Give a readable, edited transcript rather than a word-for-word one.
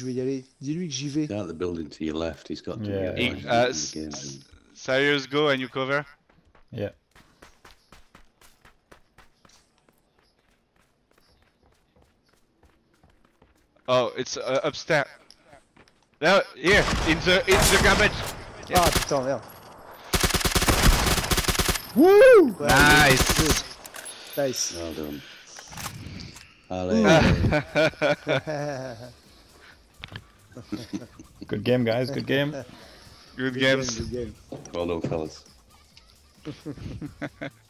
je vais y aller. Dis-lui que j'y vais. Down at the building to your left. He's got to Yeah. be otherwise he's in the game. Serious, go and you cover. Yeah. Oh, it's upstairs. No, here, in the garbage. Yeah. Ah putain, merde. Wouh! Ouais, Nice. Nice. Well done. Allez. Good game, guys. Good game. Good Good games. game, good game. Well done, fellas.